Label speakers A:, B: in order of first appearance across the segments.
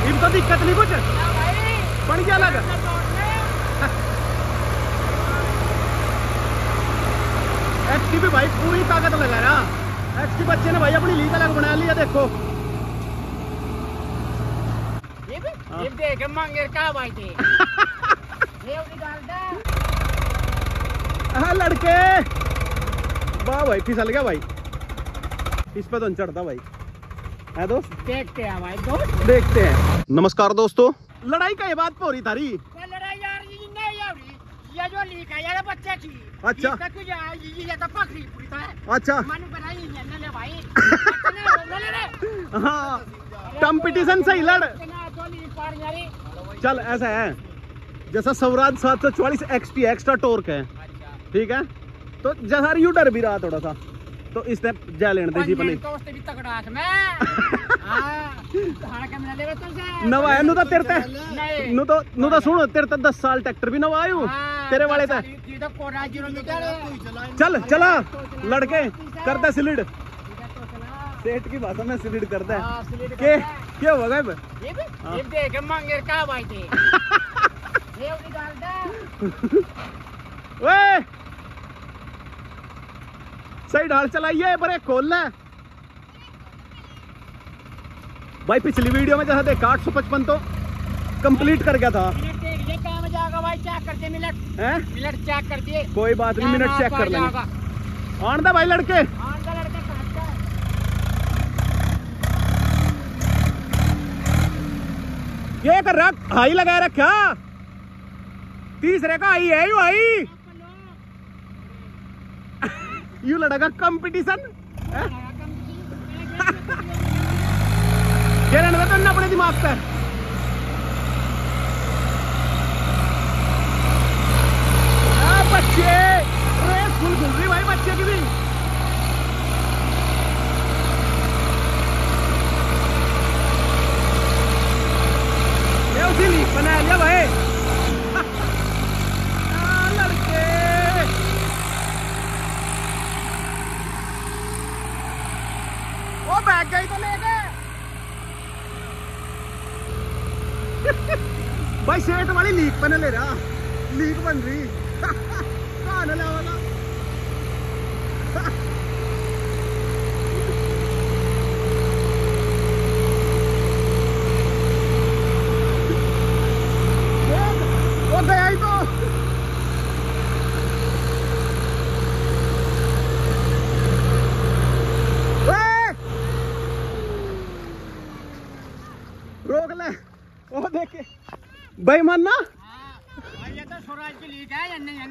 A: इनको दिक्कत नहीं कुछ बन गया लगा। एक्स भी भाई पूरी ताकत लगा रहा। एक्स बच्चे ने भाई अपनी लीक अलग बना लिया। देखो
B: ये देख मंगेर का भाई थे।
A: हाँ लड़के वाह भाई फिसल गया भाई। इस पे तो चढ़ता भाई है दोस्त।
B: देखते हैं भाई दोस्त
A: देखते हैं। नमस्कार दोस्तों, लड़ाई का ये बात हो रही थारी।
B: लड़ाई यार ये जो लीक है यार बच्चे की।
A: अच्छा
B: ये तो पकड़ी पूरी तरह।
A: अच्छा
B: मन बनाई ले भाई।
A: हाँ कंपटीशन सही लड़। चल ऐसा है जैसा स्वराज 744 XT एक्स्ट्रा टॉर्क है, ठीक है, तो जैसा यू डर भी रहा थोड़ा सा, तो इसने जा लेने दे जी बने नवाया नु तो तेरे नु तो सुन तेरे तो 10 साल ट्रैक्टर भी नवायू तेरे वाले था। चल चला लड़के करता स्लिड। सेठ की भाषा में स्लिड करता है। के क्या होगा
B: ये देख मंगेर का भाई थे।
A: ओए सही ढाल चलाइए पर खोल ले भाई। पिछली वीडियो में जैसा देखा 855 तो कंप्लीट कर गया था।
B: ये काम जाएगा भाई, चेक कर दिए मिनट चेक कर दिए।
A: कोई बात नहीं, मिनट चेक कर लेंगे। आन दे भाई लड़के। ये कर रख हाई लगा रखा। तीसरे का हाई है यू हाई। यू लड़का कंपटीशन करना अपने दिमाग पे। बच्चे रेस फुल खुल रही भाई बच्चे की भी। ये उसी लीक बना लिया भाई। लड़के वो बैग गई तो ले गए। भाई सेठ वाली लीक बने ले रहा। लीक बन रही कहाँ ले वाला। वो गया ही तो। रोक ले वो देखे भाई मानना।
B: ये तो स्वराज की लीक है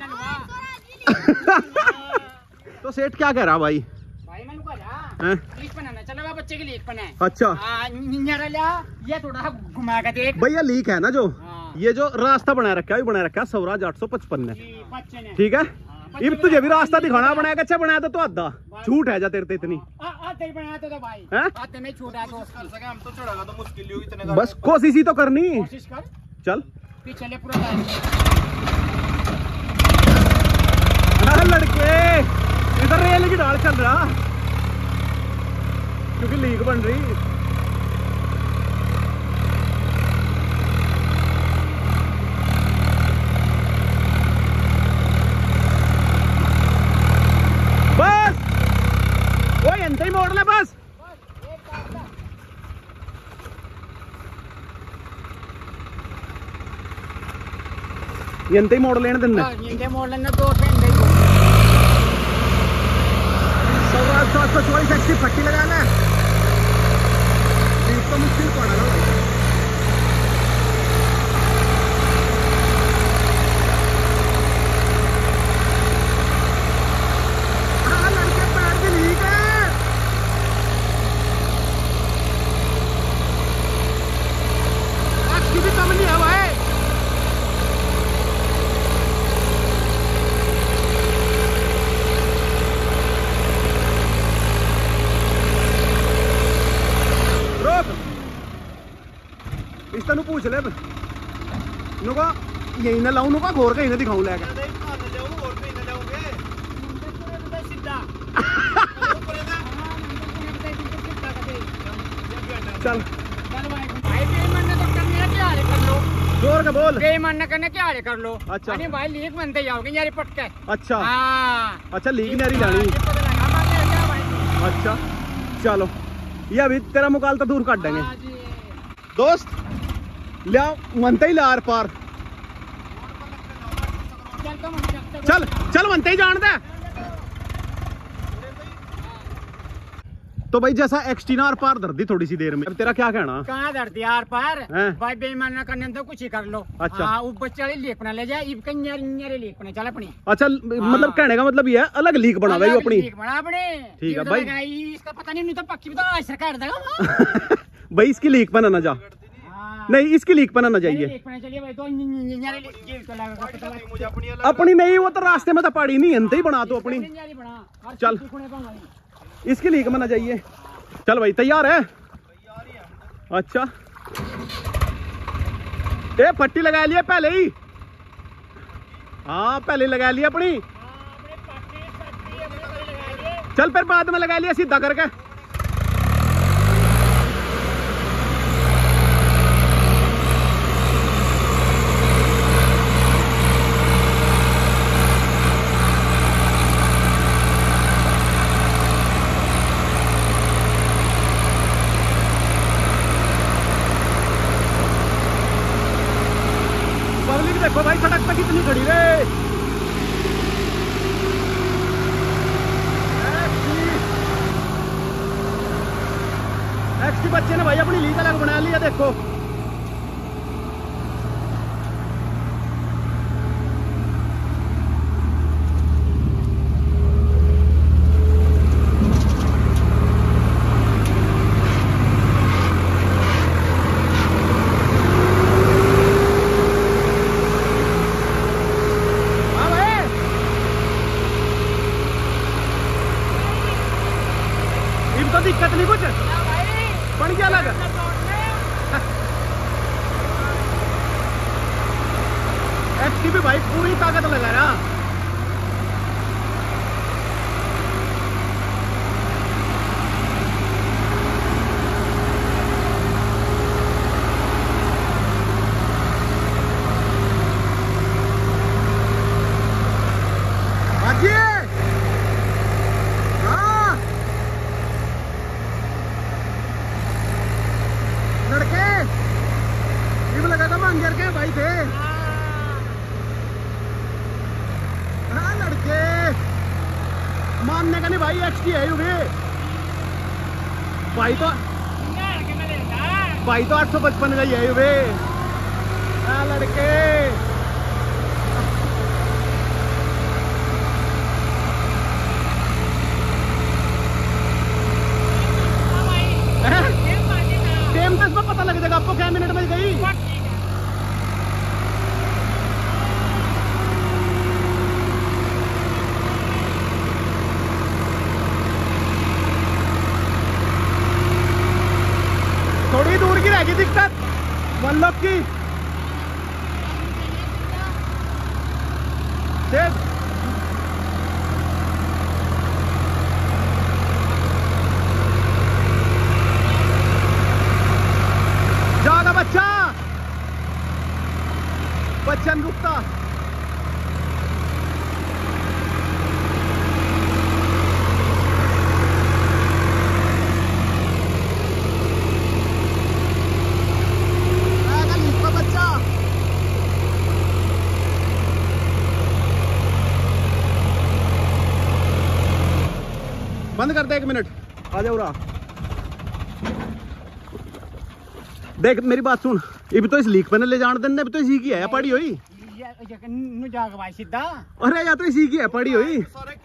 A: तो सेठ क्या कह रहा भाई?
B: भाई मैंने कहा लीक बनाना चलो बच्चे की लीक बनाए।
A: अच्छा
B: ये थोड़ा घुमा के देख
A: भैया लीक है ना जो ये जो रास्ता बना रखा है बना रखा है स्वराज 855 ने, ठीक है। इब तुझे भी रास्ता दिखाना बनाया। अच्छा बनाया तो आधा छूट है जा तेरे तो इतनी
B: बनाया तो भाई नहीं छूट है हम तो चढ़ाना तो मुश्किल ही इतने।
A: बस कोशिश ही तो करनी।
B: कोशिश कर
A: चल
B: पीछे ले पूरा
A: लड़के इधर रेल की ढाल चल रहा क्योंकि लीक बन रही। बस वो यंत्र ही मोड़ ले बस। यंत्र ही मोड़ लेने देना।
B: ये मोड़ लेना दो से
A: स्वराज 744 XT फट्टी लगा ले। तो मुश्किल पड़ा ना भाई। हाँ लड़के पैर भी लीक है। एक्स भी कम नहीं है भाई। इस तनु पूछ ले नुका यही ना लाऊं नुका घोर कहीं ना दिखाऊं लेके। चल
B: भाई क्या हाल कर लो,
A: जोर का बोल।
B: बेईमान न करने क्या हाल कर लो।
A: अच्छा।
B: नहीं भाई लीक बनते जाओगे यार पट के।
A: अच्छा
B: हाँ
A: अच्छा, लीक नहीं जानी। अच्छा चलो, ये अभी तेरा मुकाल तो दूर काट देंगे दोस्त। लिया मनते ही लार पार, चल चल मनते ही जान दे। तो भाई जैसा एक्सटीना आर पार दर्दी थोड़ी सी देर में, अब तेरा क्या कहना?
B: कहाँ दर्द यार पार
A: हैं?
B: भाई बेईमान न करने तो कुछ ही कर लो।
A: अच्छा।
B: हाँ, ऊपर चढ़ी लेपना ले जाए, इब कन्यारे लेपना चल अपनी।
A: अच्छा मतलब कहने का मतलब ये है अलग लीक बना भाई अपनी।
B: लीक बना अपने।
A: ठीक है भाई।
B: इसका पता नहीं तो पक्की तो सरकार देगा।
A: भाई इसकी लीक पर ना जा, नहीं इसकी लीक पर ना जाइए। अपनी नहीं, वो तो रास्ते में तो पड़ी नहीं, अंत ही बना तो अपनी। चल इसकी लीक में ना जाइए। चल भाई तैयार है? अच्छा ए पट्टी लगा लिया पहले ही? हाँ पहले लगा लिया अपनी। चल फिर बाद में लगा लिया सीधा करके। देखो भाई सड़क पे कितनी खड़ी रे। एक्स बच्चे ने भाई अपनी लीक अलग बना लिया देखो। तो दिक्कत नहीं कुछ बन गया लग। एक्स भी भाई पूरी ताकत लगा रहा। भाई थे हाँ लड़के मानने का नहीं भाई। एक्स है यू भाई तो 855 का ही है यू हाँ लड़के। टेम तो इसमें पता लग जाएगा आपको क्या मिनट में गई। थोड़ी दूर की रहेगी दिक्कत वल्लभ की। जागा बच्चा बच्चन गुप्ता। बंद कर दे 1 मिनट, आ जाओ रहा। देख मेरी बात सुन, ये तो इस लीक पे ले जान देने, तो इसी की है पड़ी हुई।
B: जाग भाई सीधा।
A: अरे या तो इसी की है पड़ी हुई।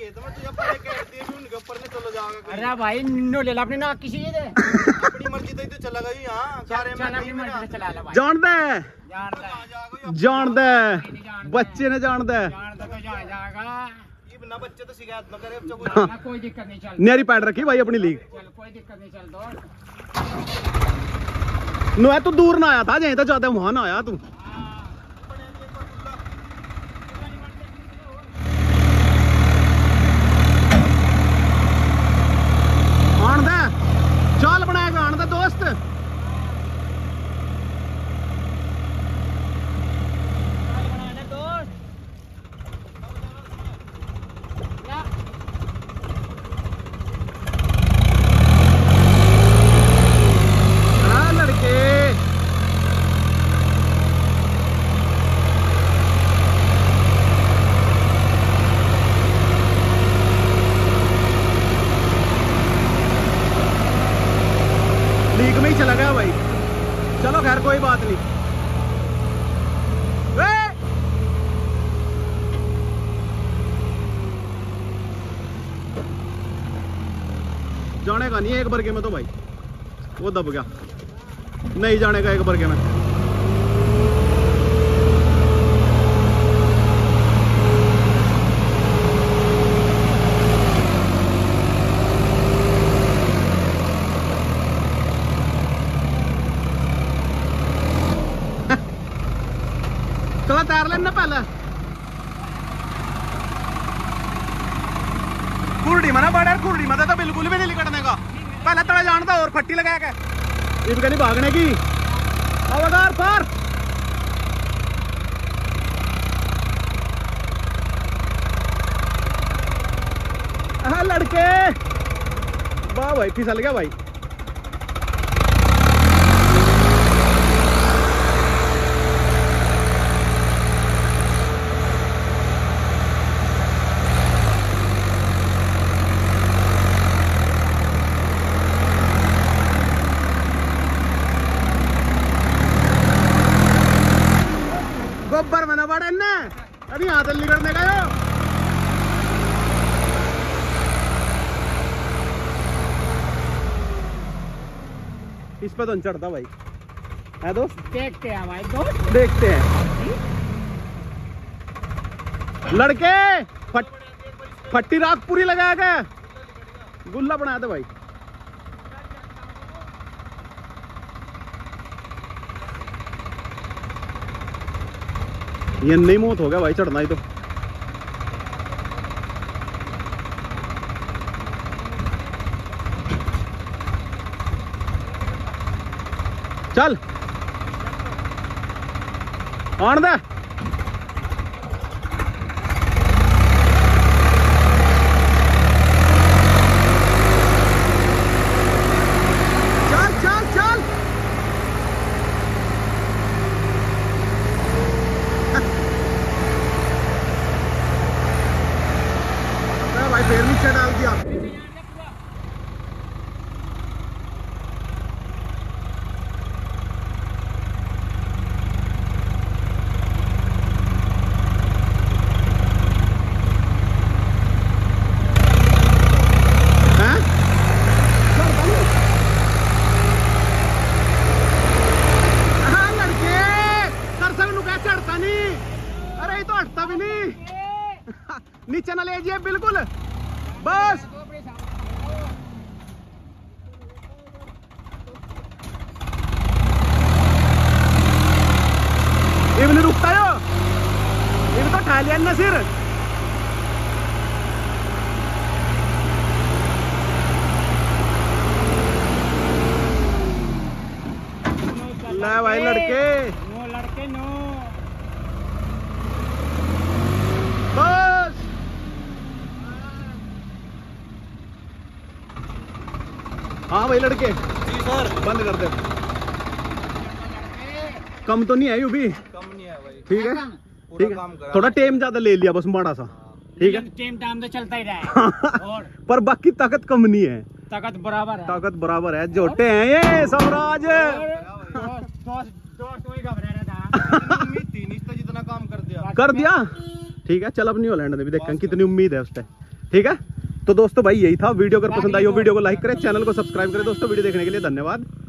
B: अरे भाई नो ले ला अपनी ना किसी दे
C: अपनी मर्जी से तो चला गई। हां सारे में
B: अपनी मर्जी से चला ले भाई।
A: जान दे जान दे बच्चे ने जान दे।
B: तो जाएगा
C: ना बच्चे तो शिकायत न करे।
B: कोई दिक्कत नहीं, चल
A: न्यारी पैड रखी भाई अपनी लीक।
B: चल कोई दिक्कत नहीं, चल दौड़।
A: नो है तू दूर ना आया था, जहीं तो ज्यादा वहां ना आया तू। आन दे चाल बनाएगा, आन दे दोस्त। चला गया भाई। चलो खैर कोई बात नहीं। जाने का नहीं है एक बरगे में तो भाई, वो दब गया। नहीं जाने का एक बरगे में। चला तैर लेना पहले। कुर्डी मना बड़ा कुर्डी मत तो बिल्कुल भी नहीं निकलने का। पहले तड़ा जानता और फट्टी लगा के इनका नहीं भागने की। अवगार पार लड़के। वाह भाई फिसल गया भाई। गोबर मना बड़ा ना अभी हाथ निकलने का यो। इस पे तो नहीं चढ़ता भाई है दोस्त।
B: देखते हैं भाई दोस्त,
A: देखते हैं लड़के। फट्टी रात पूरी लगा के गुल्ला बनाया था भाई। ये नहीं मौत हो गया भाई चढ़ना ही तो। चल आन दे। चल चल चल भाई फिर नीचे डाल दिया। नीचे ना ले जाइए बिल्कुल बस। इवन रुकता है इनको ठा लिया ना सिर। ले भाई लड़के
B: नो लड़के नो
A: बस। हाँ भाई लड़के
C: जी सर
A: बंद कर दे। कम तो नहीं है यू भी
C: कम नहीं है भाई।
A: ठीक है
C: पूरा
A: ठीक
C: काम
A: है
C: करा।
A: थोड़ा टेम ज्यादा ले लिया बस माड़ा सा ठीक है।
B: टेम टाइम तो चलता ही रहा है और
A: पर बाकी ताकत कम नहीं है।
B: ताकत बराबर है।
A: ताकत बराबर है। जोटे हैं ये स्वराज।
B: दोस्त वही घबरा रहा था।
C: उम्मीद थी नहीं तो जितना काम
A: कर दिया ठीक है। चल अब नहीं होलैंड में भी देखते हैं कितनी उम्मीद है उस पर। ठीक है तो दोस्तों भाई यही था वीडियो। अगर पसंद आई हो वीडियो को लाइक करें, चैनल को सब्सक्राइब करें। दोस्तों वीडियो देखने के लिए धन्यवाद।